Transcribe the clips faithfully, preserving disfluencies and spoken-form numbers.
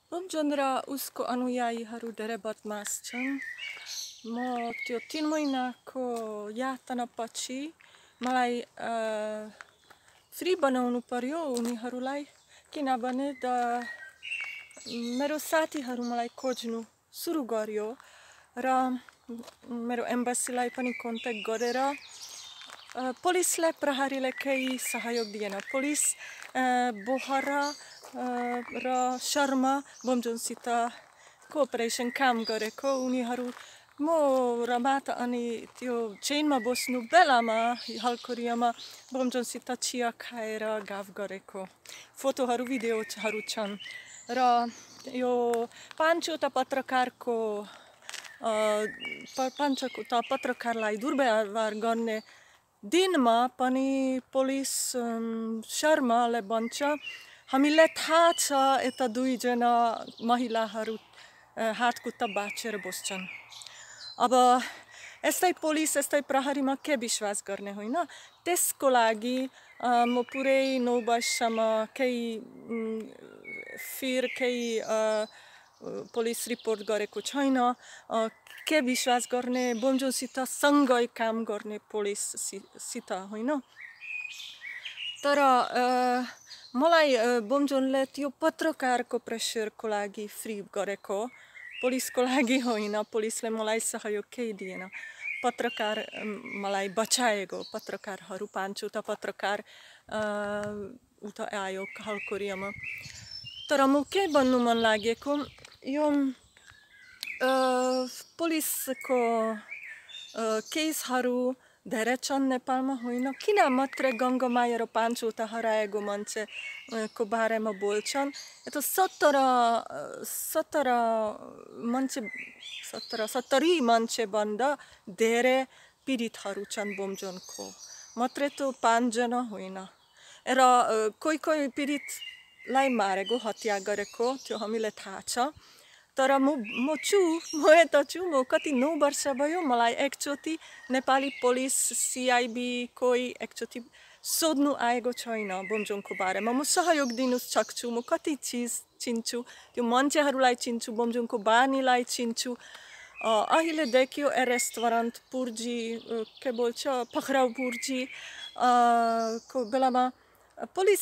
बोमजोन र उसको अनुयायीहरू धेरै बदमास छन्। म त्यो तीन महिनाको यातनापछि मलाई फ्री बनाउनु पर्यो उनीहरूलाई, किनभने द मेरो साथीहरू मलाई खोज्नु सुरु गर्यो र मेरो एम्बेसीलाई पनि कन्ट्याक्ट गरेर पुलिसले प्रहरीले केही सहयोग दिएन। पुलिस बोहरा र शर्मा बोमजोनसित कोअपरेसन काम गरेको, उनीहरू म र माता अनि त्यो चेनमा बस्नु बेलामा हलकोरियामा बोमजोनसित चिया खाएर गफ गरेको फोटोहरू भिडियोहरू छन्। र यो पाँचवटा पत्रकारको पाँचवटा पत्रकारलाई दुर्व्यवहार गर्ने दिनमा पनि पुलिस शर्माले भन्छ, हामीलाई थाहा छ यता दुईजना महिलाहरू हातखुट्टा बाँचेर बस्छन्। अब यस्तै पुलिस यस्तै प्रहरीमा के विश्वास गर्ने होइन। त्यसको लागि म पुरै नौ वर्षमा केही फिर केही पुलिस रिपोर्ट गरेको छैन। के विश्वास गर्ने बोमजोनसित सँगै काम गर्ने पुलिससित होइन। तर मलाई बोमजोनले त्यो पत्रकारको प्रेसरको लागि फ्री गरेको, पुलिसको लागि होइन। पुलिसले मलाई सहयोग केही दिएन, पत्रकार मलाई बचाएको। पत्रकारहरू पाँचवटा पत्रकार उता आयो हलकोरियामा। तर म के भन्नु मन लागेको, यो पुलिसको केसहरू धेरै छन् नेपालमा होइन। किन मात्रै गङ्गामाया र पाँचवटा हराएको मान्छेको बारेमा बोल्छन्। यता सत्र सत्र मान्छे सत्र सत्तरी मान्छेभन्दा धेरै पीडितहरू छन् बोमजोनको, मात्रै त पाँचजना होइन। र कोही कोही पीडितलाई मारेको, हत्या गरेको त्यो हामीलाई थाहा छ। तर म म छु म यता छु म कति नौ वर्ष भयो, मलाई एकचोटि नेपाली पुलिस सिआइबी कोही एकचोटि सोध्नु आएको छैन बोमजोनको बारेमा। म सहयोग दिनु सक्छु, म कति चिज चिन्छु, त्यो मान्छेहरूलाई चिन्छु, बोमजोनको बानीलाई चिन्छु। अहिले देखियो एरेस्ट वारन्ट पुर्जी के बोल्छ पक्राउ पुर्जी को बेलामा पुलिस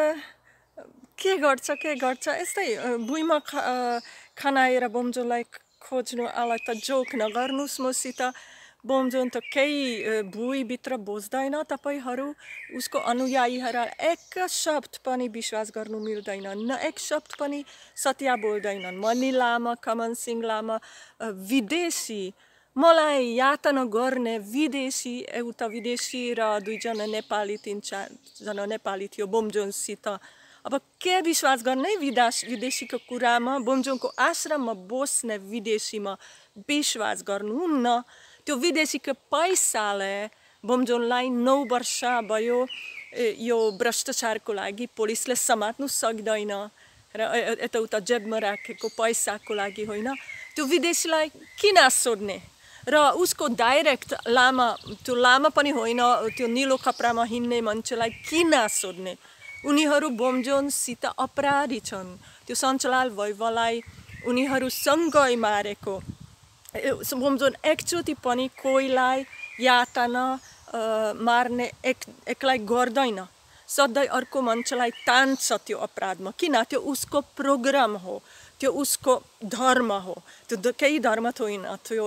के गर्छ के गर्छ यस्तै भुइँमा खनाएर बोमजोनलाई खोज्नु। आलाई त जोक नगर्नुहोस् मसित, बोमजोन त केही भुइँभित्र बस्दैन। तपाईहरू उसको अनुयायीहरू एक शब्द पनि विश्वास गर्नु मिल्दैन, न एक शब्द पनि सत्य बोल्दैनन्। मणि लामा, कमल सिंह लामा विदेशी, मलाई यातना गर्ने विदेशी, एउटा विदेशी र दुईजना नेपाली, तिन चारजना नेपाली थियो बोमजोनसित। अब के विश्वास गर्ने विदेश विदेशीको कुरामा, बोमजोनको आश्रममा बस्ने विदेशीमा विश्वास गर्नुहुन्न। त्यो विदेशीको पैसाले बोमजोनलाई नौ वर्ष भयो यो भ्रष्टाचारको लागि पुलिसले समात्नु सक्दैन र यताउता जेबमा राखेको पैसाको लागि होइन। त्यो विदेशीलाई किन सोध्ने र उसको डाइरेक्ट लामा, त्यो लामा पनि होइन, त्यो निलो कपडामा हिँड्ने मान्छेलाई किन सोध्ने। उनीहरू बोमजोनसित अपराधी छन्। त्यो सञ्चलाल वैभवलाई उनीहरू सँगै मारेको। बोमजोन एकचोटि पनि कोहीलाई यातना मार्ने एक एक्लै गर्दैन, सधैँ अर्को मान्छेलाई तान्छ त्यो अपराधमा। किन? त्यो उसको प्रोग्राम हो, त्यो उसको धर्म हो। त्यो केही धर्म त होइन, त्यो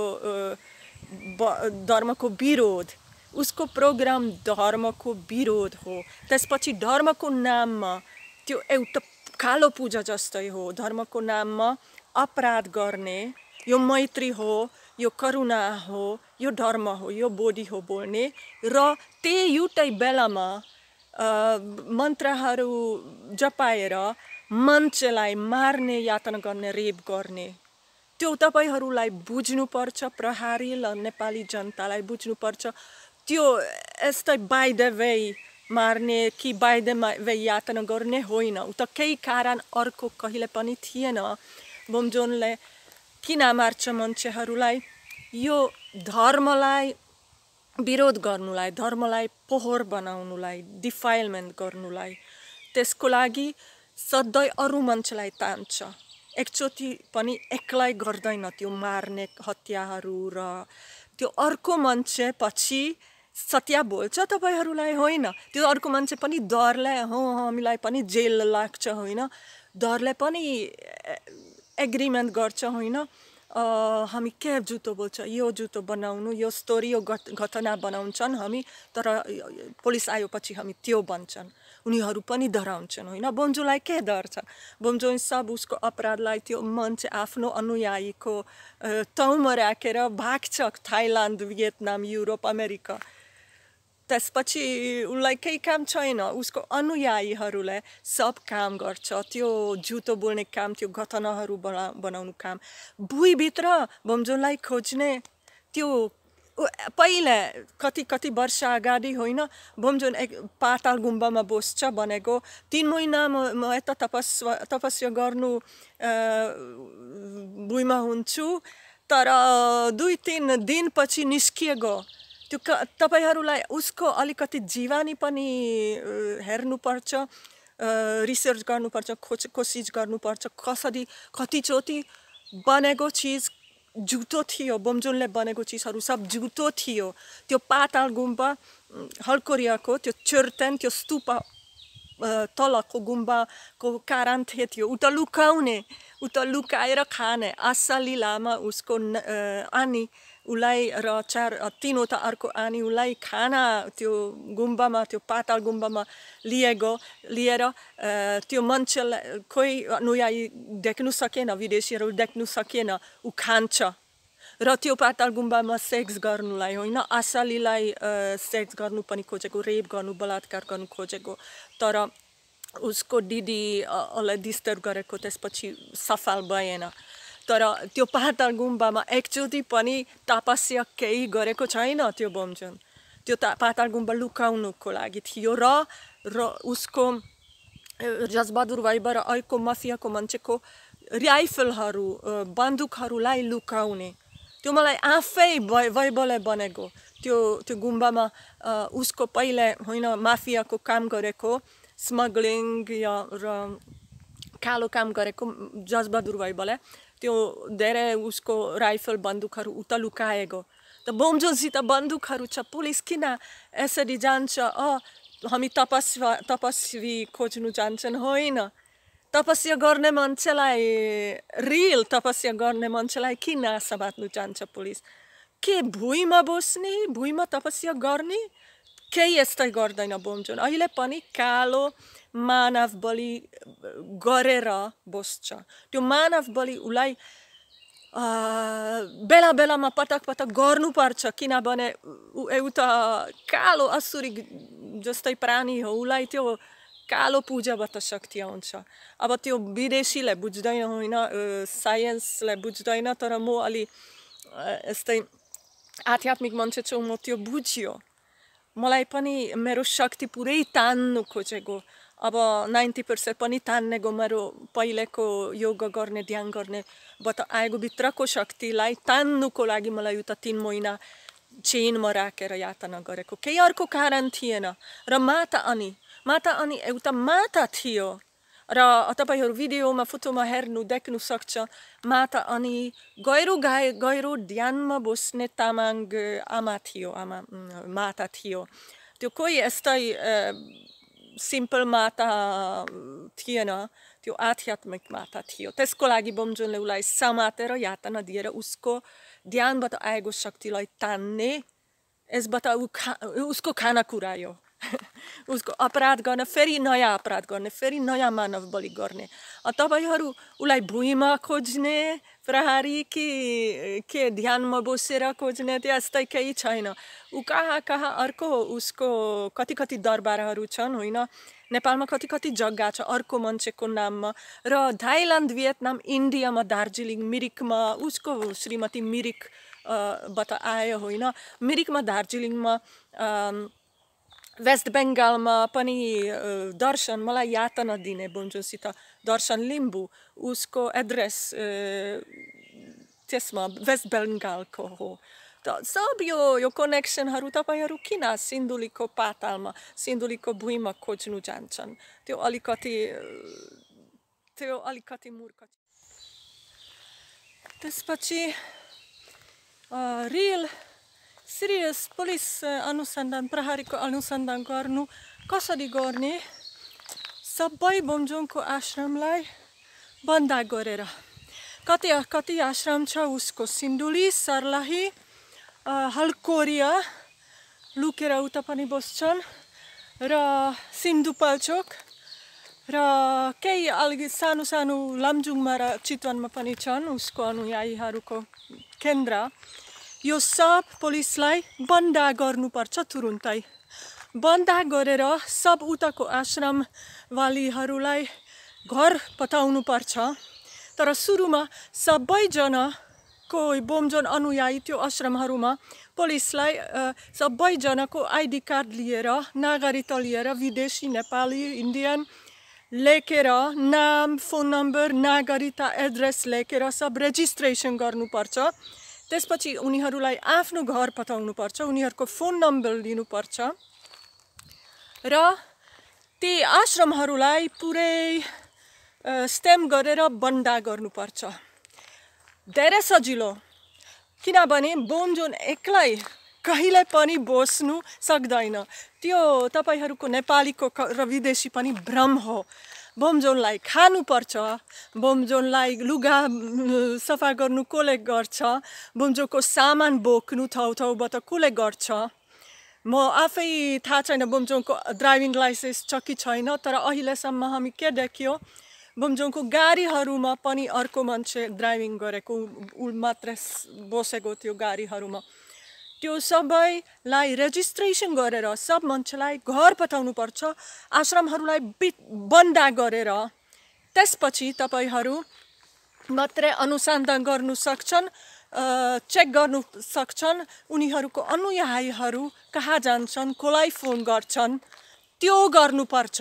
धर्मको विरोध, उसको प्रोग्राम धर्मको विरोध हो। त्यसपछि धर्मको नाममा त्यो एउटा कालो पूजा जस्तै हो। धर्मको नाममा अपराध गर्ने, यो मैत्री हो, यो करुणा हो, यो धर्म हो, यो बोधी हो बोल्ने। र त्यही एउटै बेलामा मन्त्रहरू जपाएर मान्छेलाई मार्ने, यातना गर्ने, रेप गर्ने, त्यो तपाईहरूलाई बुझ्नुपर्छ। प्रहरी र नेपाली जनतालाई बुझ्नुपर्छ। त्यो यस्तै बाई द वे मार्ने कि बाई द वे यातना गर्ने होइन। उता केही कारण अर्को कहिले पनि थिएन। बोमजोनले किन मार्छ मान्छेहरूलाई? यो धर्मलाई विरोध गर्नुलाई, धर्मलाई पोहोर बनाउनुलाई, डिफाइलमेन्ट गर्नुलाई। त्यसको लागि सधैँ अरू मान्छेलाई तान्छ। एकचोटि पनि एक्लै गर्दैन त्यो मार्ने हत्याहरू र त्यो अर्को मान्छे पछि सत्य बोल्छ तपाईहरूलाई होइन त्यो अर्को मान्छे पनि डरले हो हामीलाई पनि जेल लाग्छ होइन डरले पनि एग्रिमेन्ट गर्छ होइन हामी के जुतो बोल्छ यो जुतो बनाउनु यो स्टोरी यो घटना बनाउँछन् हामी तर पुलिस आएपछि हामी त्यो भन्छन् उनीहरू पनि डराउँछन् होइन बोम्जोलाई के डर छ बोम्जो सब उसको अपराधलाई त्यो मान्छे आफ्नो अनुयायीको ठाउँमा राखेर भाग्छ थाइल्यान्ड भियतनाम युरोप अमेरिका त्यसपछि उसलाई केही काम छैन उसको अनुयायीहरूले सब काम गर्छ त्यो जुतो बोल्ने काम त्यो घटनाहरू बना बनाउनु काम भुइँभित्र बोम्जोलाई खोज्ने त्यो पहिले कति कति वर्ष अगाडि होइन बोम्जोन एक पाताल गुम्बामा बस्छ भनेको तीन महिना म यता तपस्या तपस्या गर्नु भुइँमा हुन्छु तर दुई तिन दिनपछि निस्किएको त्यो तपाईहरूलाई उसको अलिकति जीवनी पनि हेर्नुपर्छ रिसर्च गर्नुपर्छ खोज कोसिस गर्नुपर्छ कसरी कतिचोटि बनेको चिज जुतो थियो बोम्जोनले बनेको चिजहरू सब जुतो थियो त्यो पाताल गुम्बा हल्कोरियाको त्यो चर्टेन त्यो स्तूपा तलको गुम्बाको कारण थियो उता लुकाउने उता लुकाएर खाने आसाली लामा उसको आनी उसलाई र चार तीनवटा अर्को आनी उसलाई खाना त्यो गुम्बामा त्यो पाताल गुम्बामा लिएको लिएर त्यो मान्छेलाई कोही अनुयायी देख्नु सकेन विदेशीहरू देख्नु सकेन ऊ खान्छ र त्यो पाताल गुम्बामा सेक्स गर्नुलाई होइन आसालीलाई सेक्स गर्नु पनि खोजेको रेप गर्नु बलात्कार गर्नु खोजेको तर उसको दिदीलाई डिस्टर्ब गरेको त्यसपछि सफल भएन तर त्यो पाताल गुम्बामा एकचोटि पनि तपस्या केही गरेको छैन त्यो बोम्जोन त्यो पाताल गुम्बा लुकाउनुको लागि थियो र र उसको जजबहादुर वाइबा र अर्को माफियाको मान्छेको राइफलहरू बन्दुकहरूलाई लुकाउने त्यो मलाई आफै वाइबाले बनेको त्यो त्यो गुम्बामा उसको पहिले होइन माफियाको काम गरेको स्मगलिङ या र कालो काम गरेको जजबहादुर वाइबाले त्यो धेरै उसको राइफल बन्दुकहरू उता लुकाएको त बोम्जोनसित बन्दुकहरू छ पुलिस किन यसरी जान्छ अ हामी तपस्या तपस्वी खोज्नु जान्छन् होइन तपस्या गर्ने मान्छेलाई रियल तपस्या गर्ने मान्छेलाई किन समात्नु जान्छ पुलिस के भुइँमा बस्ने भुइँमा तपस्या गर्ने केही यस्तै गर्दैन बोम्जोन अहिले पनि कालो मानव बलि गरेर बस्छ त्यो मानव बलि उसलाई बेला बेलामा पटक पटक गर्नुपर्छ किनभने एउटा कालो असुरी जस्तै प्राणी हो उसलाई त्यो कालो पूजाबाट शक्ति आउँछ अब त्यो विदेशीले बुझ्दैन होइन साइन्सले बुझ्दैन तर म अलि यस्तै आध्यात्मिक मान्छे छु म त्यो बुझ्यो मलाई पनि मेरो शक्ति पुरै तान्नु खोजेको अब नाइन्टी पर्सेन्ट पनि तान्नेको मेरो पहिलेको योगा गर्ने ध्यान गर्नेबाट आएको भित्रको शक्तिलाई तान्नुको लागि मलाई उता तिन महिना चेनमा राखेर यातना गरेको केही अर्को कारण थिएन र माता अनि माता अनि एउटा माता थियो र तपाईहरू भिडियोमा फोटोमा हेर्नु देख्नु सक्छ माता अनि गहिरो गाए गहिरो ध्यानमा बस्ने तामाङ आमा थियो आमा माता थियो त्यो कोही यस्तै सिम्पल माता थिएन त्यो आध्यात्मिक माता थियो त्यसको लागि बोम्जोनले उसलाई समातेर यातना दिएर उसको ध्यानबाट आएको शक्तिलाई तान्ने यसबाट ऊ खा उसको खाना कुरायो उसको अपराध गर्न फेरि नयाँ अपराध गर्ने फेरि नयाँ मानव बलि गर्ने तपाईहरू उसलाई भुइँमा खोज्ने प्रहरी कि के ध्यानमा बसेर खोज्ने त्यस्तै केही छैन ऊ कहाँ कहाँ अर्को उसको कति कति दरबारहरू छन् होइन नेपालमा कति कति जग्गा छ अर्को मान्छेको नाममा र थाइल्यान्ड भियतनाम इन्डियामा दार्जिलिङ मिरिकमा उसको श्रीमती मिरिक बाट आयो होइन मिरिकमा दार्जिलिङमा वेस्ट बेङ्गालमा पनि दर्शन मलाई यातना दिने बोम्जोनसित दर्शन लिम्बू उसको एड्रेस त्यसमा वेस्ट बेङ्गालको हो त सब यो यो कनेक्सनहरू तपाईहरू किन सिन्धुलीको पातालमा सिन्धुलीको भुइँमा खोज्नु जान्छन् त्यो अलिकति त्यो अलिकति मूर्ख। त्यसपछि रियल सिरियस पुलिस अनुसन्धान प्रहरीको अनुसन्धान गर्नु कसरी गर्ने, सबै बोमजोङको आश्रमलाई बन्द गरेर, कति कति आश्रम छ उसको सिन्धुली, सर्लाही, हल्कोरिया लुकेर उता पनि बस्छन् र सिन्धुपाल्चोक र केही अलि सानो सानो लमजुङमा र चितवनमा पनि छन् उसको अनुयायीहरूको केन्द्र। यो सब पुलिसलाई बन्द गर्नुपर्छ तुरुन्तै। बन्द गरेर सब उताको आश्रमवालीहरूलाई घर पठाउनुपर्छ। तर सुरुमा सबैजनाको बोमजोन अनुयायी त्यो आश्रमहरूमा पुलिसलाई सबैजनाको आइडी कार्ड लिएर, नागरिकता लिएर, विदेशी, नेपाली, इन्डियन लेखेर, नाम, फोन नम्बर, नागरिकता, एड्रेस लेखेर सब रेजिस्ट्रेसन गर्नुपर्छ। त्यसपछि उनीहरूलाई आफ्नो घर पठाउनुपर्छ, उनीहरूको फोन नम्बर लिनुपर्छ र ती आश्रमहरूलाई पुरै स्ट्याम्प गरेर बन्द गर्नुपर्छ। धेरै सजिलो, किनभने बोमजोन एक्लै कहिले पनि बस्नु सक्दैन। त्यो तपाईहरूको नेपालीको र विदेशी पनि भ्रम हो। बोमजोनलाई खानुपर्छ, बोमजोनलाई लुगा सफा गर्नु कसले गर्छ, बोमजोनको सामान बोक्नु ठाउँ ठाउँबाट कसले गर्छ। म आफै थाहा छैन बोमजोङको ड्राइभिङ लाइसेन्स छ कि छैन, तर अहिलेसम्म हामी के देख्यो बोमजोङको गाडीहरूमा पनि अर्को मान्छे ड्राइभिङ गरेको ऊ मात्र बसेको त्यो गाडीहरूमा। त्यो सबैलाई रेजिस्ट्रेसन गरेर सब मान्छेलाई घर पठाउनुपर्छ, आश्रमहरूलाई बन्द गरेर। त्यसपछि तपाईहरू मात्रै अनुसन्धान गर्नु सक्छन्, चेक गर्नु सक्छन् उनीहरूको अनुयायीहरू कहाँ जान्छन्, कसलाई फोन गर्छन्, त्यो गर्नुपर्छ।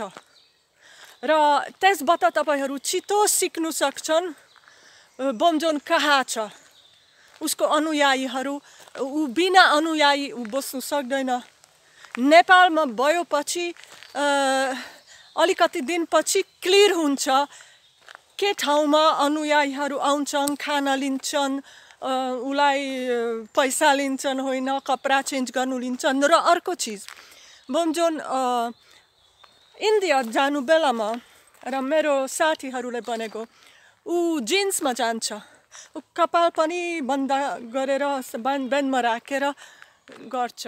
र त्यसबाट तपाईहरू छिटो सिक्नु सक्छन् बोमजोन कहाँ छ, उसको अनुयायीहरू। ऊ बिना अनुयायी ऊ बस्नु सक्दैन। नेपालमा भएपछि अलिकति दिनपछि क्लियर हुन्छ के ठाउँमा अनुयायीहरू आउँछन्, खाना लिन्छन्, उसलाई पैसा लिन्छन् होइन, कपडा चेन्ज गर्नु लिन्छन्। र अर्को चिज, बोमजोन इन्डिया जानु बेलामा र मेरो साथीहरूले भनेको ऊ जिन्समा जान्छ, ऊ कपाल पनि बन्द गरेर ब्यान्डमा राखेर गर्छ।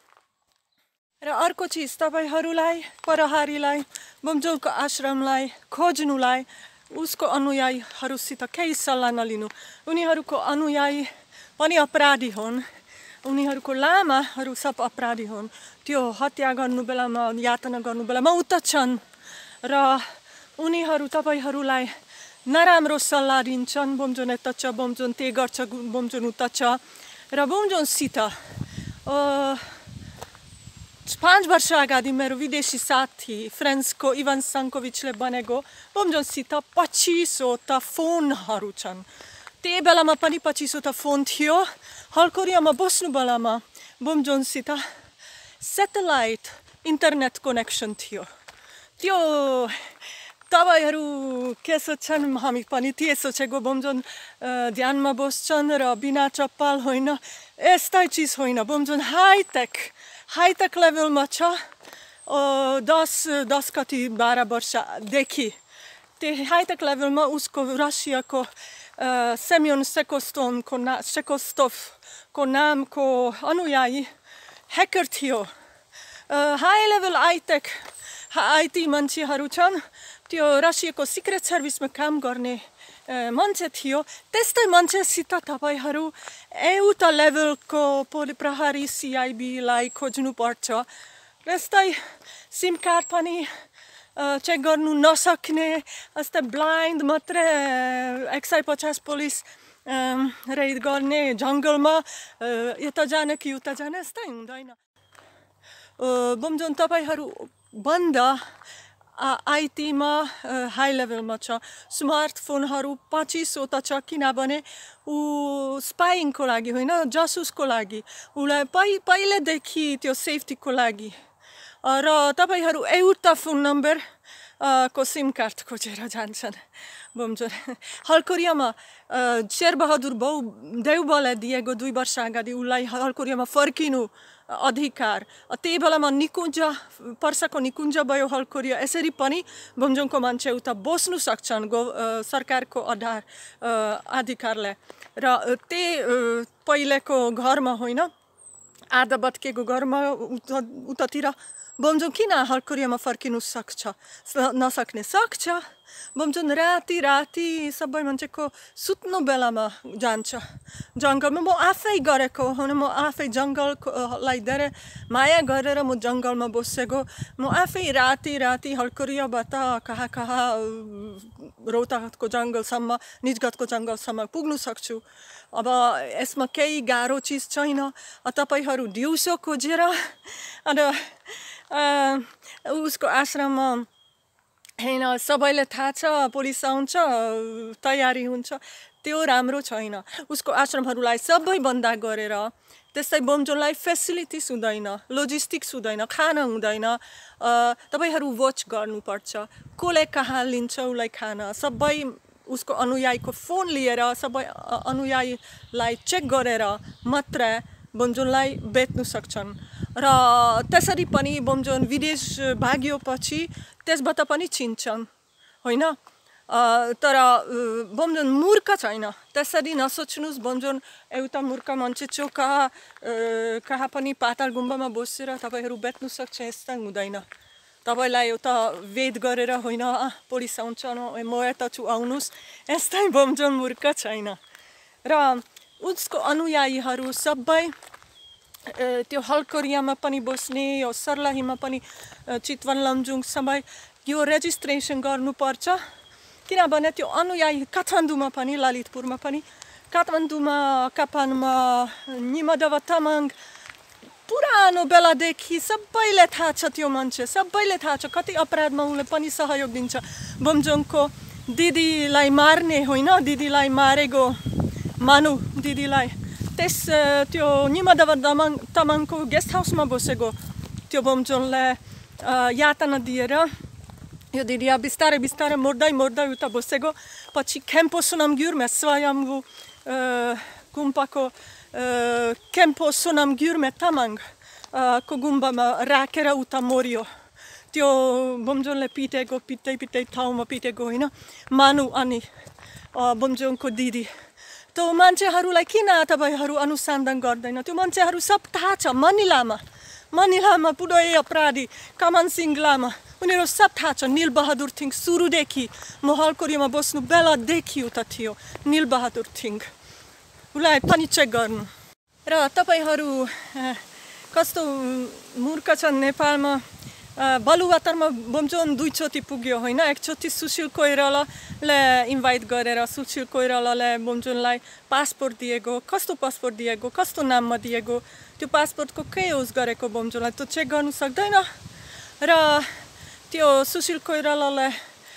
र अर्को चिज, तपाईहरूलाई प्रहरीलाई बोमजोङको आश्रमलाई खोज्नुलाई उसको अनुयायीहरूसित केही सल्लाह नलिनु। उनीहरूको अनुयायी पनि अपराधी हुन्, उनीहरूको लामाहरू सब अपराधी हुन्। त्यो हत्या गर्नु बेलामा, यातना गर्नु बेलामा उता छन् र उनीहरू तपाईहरूलाई नराम्रो सल्लाह दिन्छन्। बोमजोन यता छ, बोमजोन त्यही गर्छ, बोमजोन उता छ। र बोमजोनसित पाँच वर्ष अगाडि मेरो विदेशी साथी फ्रान्सको इभान साङ्कोभिचले भनेको बोमजोनसित पच्चिसवटा फोनहरू छन्। त्यही बेलामा पनि पच्चिसवटा फोन थियो। हल्कोरियामा बस्नु बेलामा बोमजोनसित सेटेलाइट इन्टरनेट कनेक्सन थियो। त्यो तपाईँहरू के सोच्छन्, हामी पनि त्यही सोचेको। बोमजोन ध्यानमा बस्छन् र बिना चप्पल होइन, यस्तै चिज होइन। बोमजोन हाइटेक हाइटेक लेभलमा छ। दस दस कति बाह्र वर्षदेखि त्यो हाइटेक लेभलमा उसको रसियाको सेमियोन सेकोस्टोनको ना सेकोस्टोभको नामको अनुयायी ह्याकर थियो। हाई लेभल हाइटेक आइटी मान्छेहरू छन्। त्यो रसियाको सिक्रेट सर्भिसमा काम गर्ने मान्छे थियो। त्यस्तै मान्छेसित तपाईँहरू एउटा लेभलको प्रहरी सिआइबीलाई खोज्नुपर्छ। त्यस्तै सिम कार्ड पनि चेक गर्नु नसक्ने, यस्तै ब्लाइन्ड मात्रै एक सय पचास पुलिस रेड गर्ने, जङ्गलमा यता जाने कि उता जाने, यस्तै हुँदैन। बोमजोन तपाईँहरू बन्द आइटीमा हाई लेभलमा छ। स्मार्टफोनहरू पच्चिसवटा छ, किनभने ऊ स्पाइङको लागि होइन, जासुसको लागि, उसलाई पहि पहिलेदेखि त्यो सेफ्टीको लागि। र तपाईँहरू एउटा फोन नम्बर को सिम कार्ड खोजेर जान्छन्। बमजोर हलकोरियामा शेरबहादुर बौ देउबालाई दिएको दुई वर्ष अगाडि उसलाई हलकोरियामा फर्किनु अधिकार त्यही बेलामा निकुञ्ज पर्साको निकुञ्ज भयो हलकोरिया यसरी पनि बमजोङको मान्छे उता बस्नु सक्छन् गो सरकारको आधार अधिकारले र त्यही पहिलेको घरमा होइन आधा भत्केको घरमा उता उतातिर बमजोङ किन हलकोरियामा फर्किनु सक्छ नसक्ने सक्छ बमजोङ राति राति सबै मान्छेको सुत्नु बेलामा जान्छ जङ्गलमा म आफै गरेको हो म आफै जङ्गललाई धेरै माया गरेर म जङ्गलमा बसेको म आफै राति राति हलकोरियाबाट कहाँ कहाँ रोहतकको जङ्गलसम्म निजगढको जङ्गलसम्म पुग्नु सक्छु अब यसमा केही गाह्रो चिज छैन तपाईहरू दिउँसो खोजेर अनि उसको आश्रममा हैन सबैले थाहा छ पुलिस आउँछ तयारी हुन्छ त्यो राम्रो छैन उसको आश्रमहरूलाई सबै बन्द गरेर त्यसै बमजोङलाई फेसिलिटिज हुँदैन लोजिस्टिक्स हुँदैन खाना हुँदैन तपाईहरू वाच गर्नुपर्छ कसले कहाँ लिन्छ उसलाई खाना सबै उसको अनुयायीको फोन लिएर सबै अनुयायीलाई चेक गरेर मात्र बमजोङलाई बेच्नु सक्छन् र त्यसरी पनि बमजोङ विदेश भाग्योपछि त्यसबाट पनि चिन्छन् होइन तर बमजोङ मूर्ख छैन त्यसरी नसोच्नुस् बमजोङ एउटा मूर्ख मान्छे छो कहाँ कहाँ पनि पाताल गुम्बामा बसेर तपाईहरू बेच्नु सक्छ यस्ता हुँदैन तपाईलाई एउटा वेद गरेर होइन पुलिस आउँछ म यता छु आउनुस् यस्तै बमजोङ मूर्ख छैन र उसको अनुयायीहरू सबै त्यो हलकोरियामा पनि बस्ने यो सर्लाहीमा पनि चितवन लमजुङ सबै यो रेजिस्ट्रेसन गर्नुपर्छ किनभने त्यो अनुयायी काठमाडौँमा पनि ललितपुरमा पनि काठमाडौँमा कापानमा निमदेव तामाङ पुरानो बेलादेखि सबैले थाहा छ त्यो मान्छे सबैले थाहा छ कति अपराधमा उसले पनि सहयोग दिन्छ बमजोङको दिदीलाई मार्ने होइन दिदीलाई मारेको मानु दिदीलाई त्यस त्यो निमदेव तामाङ तामाङको गेस्ट हाउसमा बसेको त्यो बमजोङले यातना दिएर यो दिदी बिस्तारै बिस्तारै मर्दै मर्दै उता बसेको पछि खेम्पो सोनाम ग्युर्मे स्वयम्भू गुम्पाको खेम्पो सोनाम ग्युर्मे तामाङ को गुम्बामा राखेर उता मर्यो त्यो बमजोङले पिटेको पिट्दै पिट्दै ठाउँमा पिटेको होइन मानु अनि बमजोङको दिदी त्यो मान्छेहरूलाई किन तपाईहरू अनुसन्धान गर्दैन त्यो मान्छेहरू सब थाहा छ मनिलामा मनिलामा पुरै अपराधी कमन सिंह लामा उनीहरू सब थाहा छ नीलबहादुर थिङ सुरुदेखि म हलकोरियामा बस्नु बेलादेखि उता थियो नीलबहादुर थिङ उसलाई पनि चेक गर्नु र तपाईहरू कस्तो मूर्ख छन् नेपालमा बालुवाटारमा बमजोङ दुईचोटि पुग्यो होइन एकचोटि सुशील कोइरालाले इन्भाइट गरेर सुशील कोइरालाले बमजोङलाई पासपोर्ट दिएको कस्तो पासपोर्ट दिएको कस्तो नाममा दिएको त्यो पासपोर्टको के युज गरेको बमजोङलाई त्यो चेक गर्नु सक्दैन र त्यो सुशील कोइरालाले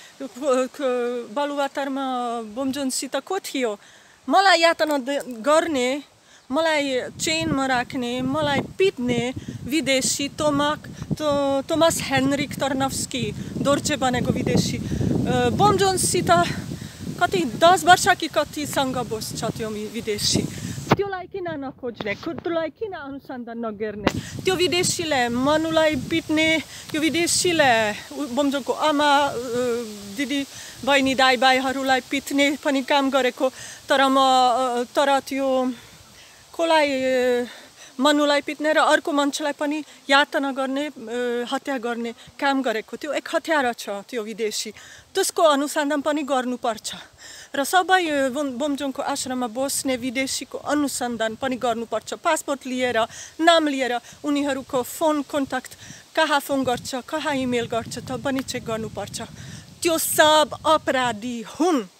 बालुवाटारमा बमजोङसित को थियो मलाई यातना गर्ने मलाई चेनमा राख्ने मलाई पिट्ने विदेशी तोमाक तोमास हेनरिक टर्नफ्स्की दोर्चे बनेको विदेशी बमजोङसित कति दस वर्ष कि कतिसँग बस्छ त्यो विदेशी त्योलाई किन नखोज्ने खुदलाई किन अनुसन्धान नगर्ने त्यो विदेशीले मनुलाई पिट्ने त्यो विदेशीले बमजोङको आमा दिदी बहिनी दाइ भाइहरूलाई पिट्ने पनि काम गरेको तर म तर त्यो कसलाई मनुलाई पिट्ने र अर्को मान्छेलाई पनि यातना गर्ने हत्या गर्ने काम गरेको त्यो एक हत्यारा छ त्यो विदेशी त्यसको अनुसन्धान पनि गर्नुपर्छ र सबै बमजोङको आश्रममा बस्ने विदेशीको अनुसन्धान पनि गर्नुपर्छ पासपोर्ट लिएर नाम लिएर उनीहरूको फोन कन्ट्याक्ट कहाँ फोन गर्छ कहाँ इमेल गर्छ त पनि चेक गर्नुपर्छ त्यो सब अपराधी हुन्।